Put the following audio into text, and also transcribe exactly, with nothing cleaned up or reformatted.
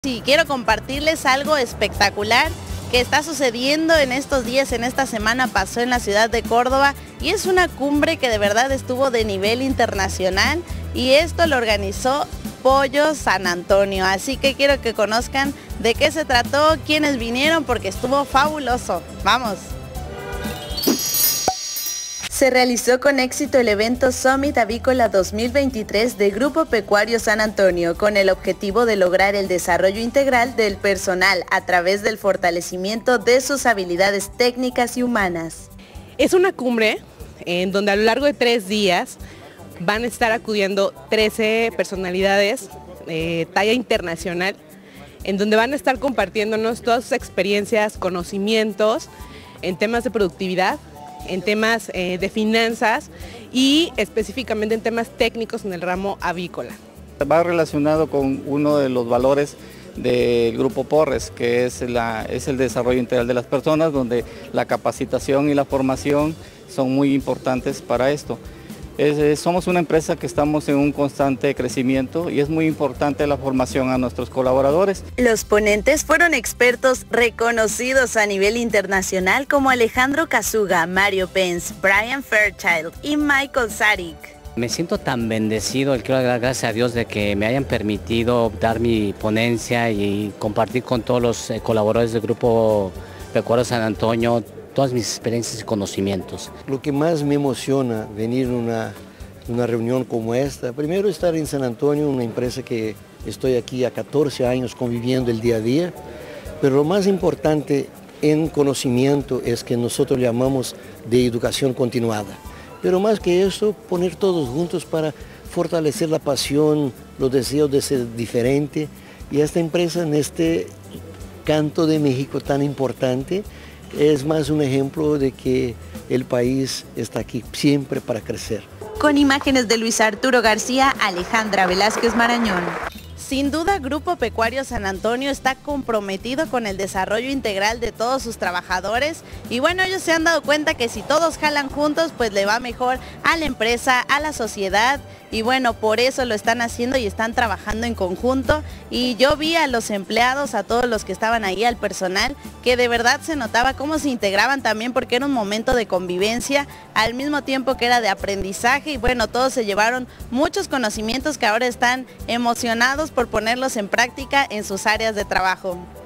Y quiero compartirles algo espectacular que está sucediendo en estos días, en esta semana pasó en la ciudad de Córdoba y es una cumbre que de verdad estuvo de nivel internacional y esto lo organizó Pollo San Antonio, así que quiero que conozcan de qué se trató, quiénes vinieron porque estuvo fabuloso. ¡Vamos! Se realizó con éxito el evento Summit Avícola dos mil veintitrés de Grupo Pecuario San Antonio con el objetivo de lograr el desarrollo integral del personal a través del fortalecimiento de sus habilidades técnicas y humanas. Es una cumbre en donde a lo largo de tres días van a estar acudiendo trece personalidades de talla internacional, en donde van a estar compartiéndonos todas sus experiencias, conocimientos en temas de productividad, en temas eh, de finanzas y específicamente en temas técnicos en el ramo avícola. Va relacionado con uno de los valores del Grupo Porres, que es, la, es el desarrollo integral de las personas, donde la capacitación y la formación son muy importantes para esto. Es, somos una empresa que estamos en un constante crecimiento y es muy importante la formación a nuestros colaboradores. Los ponentes fueron expertos reconocidos a nivel internacional como Alejandro Casuga, Mario Pence, Brian Fairchild y Michael Sarik. Me siento tan bendecido, quiero dar gracias a Dios de que me hayan permitido dar mi ponencia y compartir con todos los colaboradores del Grupo Pecuario San Antonio todas mis experiencias y conocimientos. Lo que más me emociona venir a una, una reunión como esta, primero estar en San Antonio, una empresa que estoy aquí a catorce años conviviendo el día a día, pero lo más importante en conocimiento es que nosotros llamamos de educación continuada. Pero más que eso, poner todos juntos para fortalecer la pasión, los deseos de ser diferente y esta empresa en este canto de México tan importante, es más un ejemplo de que el país está aquí siempre para crecer. Con imágenes de Luis Arturo García, Alejandra Velázquez Marañón. Sin duda, Grupo Pecuario San Antonio está comprometido con el desarrollo integral de todos sus trabajadores y bueno, ellos se han dado cuenta que si todos jalan juntos, pues le va mejor a la empresa, a la sociedad y bueno, por eso lo están haciendo y están trabajando en conjunto y yo vi a los empleados, a todos los que estaban ahí, al personal, que de verdad se notaba cómo se integraban también porque era un momento de convivencia, al mismo tiempo que era de aprendizaje y bueno, todos se llevaron muchos conocimientos que ahora están emocionados por ponerlos en práctica en sus áreas de trabajo.